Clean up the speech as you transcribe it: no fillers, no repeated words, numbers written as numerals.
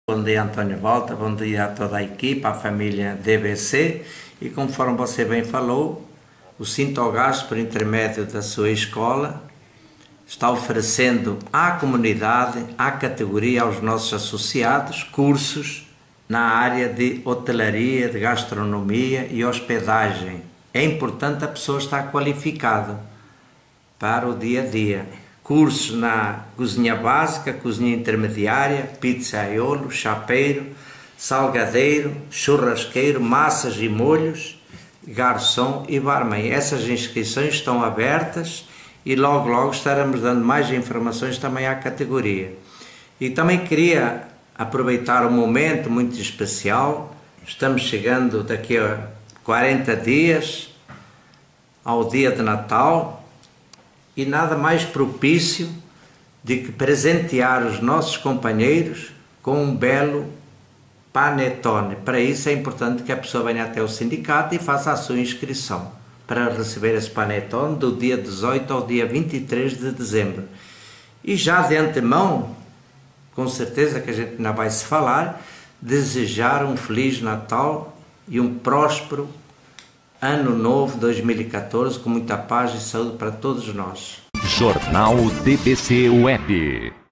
Bom dia, António Volta, bom dia a toda a equipa, à família DBC, e conforme você bem falou, o Sintogás, por intermédio da sua escola, está oferecendo à comunidade, à categoria, aos nossos associados, cursos na área de hotelaria, de gastronomia e hospedagem. É importante a pessoa estar qualificada para o dia a dia. Cursos na cozinha básica, cozinha intermediária, pizzaiolo, chapeiro, salgadeiro, churrasqueiro, massas e molhos, garçom e barman. Essas inscrições estão abertas e logo estaremos dando mais informações também à categoria. E também queria aproveitar um momento muito especial. Estamos chegando daqui a 40 dias ao dia de Natal, e nada mais propício de que presentear os nossos companheiros com um belo panetone. Para isso é importante que a pessoa venha até o sindicato e faça a sua inscrição para receber esse panetone do dia 18 ao dia 23 de dezembro. E já de antemão, com certeza que a gente ainda vai se falar, desejar um Feliz Natal e um próspero Ano Novo 2014, com muita paz e saúde para todos nós. Jornal DBC Web.